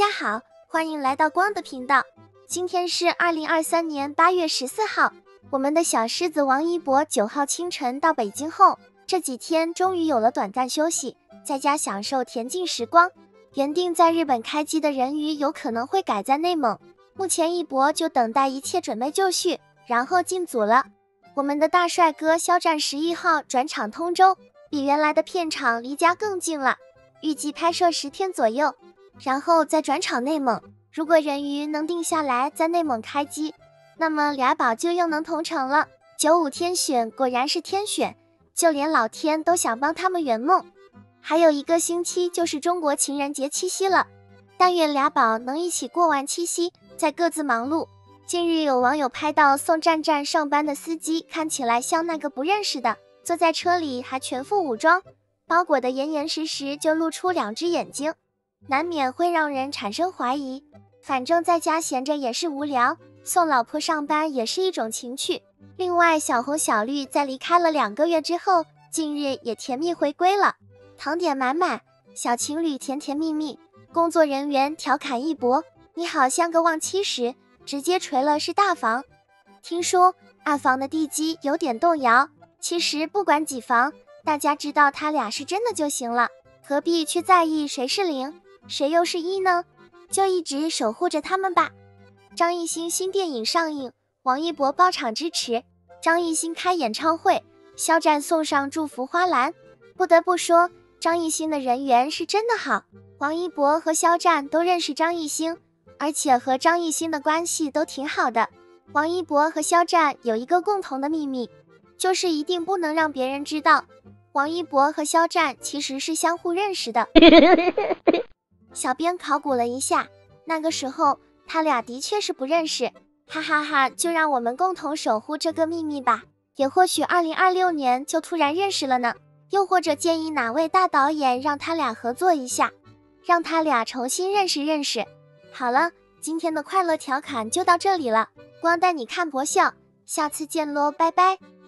家好，欢迎来到光的频道。今天是2023年8月14号，我们的小狮子王一博9号清晨到北京后，这几天终于有了短暂休息，在家享受恬静时光。原定在日本开机的人鱼有可能会改在内蒙，目前一博就等待一切准备就绪，然后进组了。我们的大帅哥肖战11号转场通州，比原来的片场离家更近了，预计拍摄10天左右，然后再转场内蒙。如果人鱼能定下来在内蒙开机，那么俩宝就又能同城了。95天选果然是天选，就连老天都想帮他们圆梦。还有1个星期就是中国情人节七夕了，但愿俩宝能一起过完七夕，再各自忙碌。近日有网友拍到送战战上班的司机看起来像那个不认识的，坐在车里还全副武装，包裹得严严实实，就露出2只眼睛，难免会让人产生怀疑。反正在家闲着也是无聊，送老婆上班也是一种情趣。另外小红小绿在离开了2个月之后，近日也甜蜜回归了，糖点满满，小情侣甜甜蜜蜜。工作人员调侃一博，你好像个忘妻时，直接锤了是大房。听说暗房的地基有点动摇，其实不管几房，大家知道他俩是真的就行了，何必去在意谁是0，谁又是1呢？就一直守护着他们吧。张艺兴新电影上映，王一博包场支持，张艺兴开演唱会，肖战送上祝福花篮。不得不说，张艺兴的人缘是真的好，王一博和肖战都认识张艺兴，而且和张艺兴的关系都挺好的。王一博和肖战有一个共同的秘密，就是一定不能让别人知道，王一博和肖战其实是相互认识的。小编考古了一下，那个时候他俩的确是不认识，哈哈哈，就让我们共同守护这个秘密吧，也或许2026年就突然认识了呢。又或者建议哪位大导演让他俩合作一下，让他俩重新认识。好了，今天的快乐调侃就到这里了，光带你看博笑，下次见喽，拜拜。